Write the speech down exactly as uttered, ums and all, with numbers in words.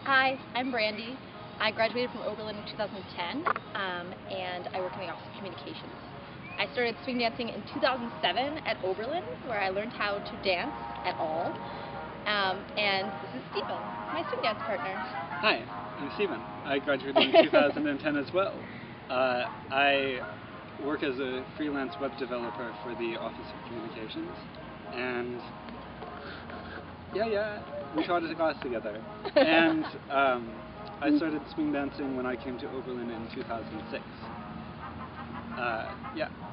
Hi, I'm Brandi. I graduated from Oberlin in two thousand ten, um, and I work in the Office of Communications. I started swing dancing in two thousand seven at Oberlin, where I learned how to dance at all. Um, and this is Stephen, my swing dance partner. Hi, I'm Stephen. I graduated in two thousand ten as well. Uh, I work as a freelance web developer for the Office of Communications, and yeah, yeah, we taught a class together. And um, I started swing dancing when I came to Oberlin in two thousand six. Uh, yeah.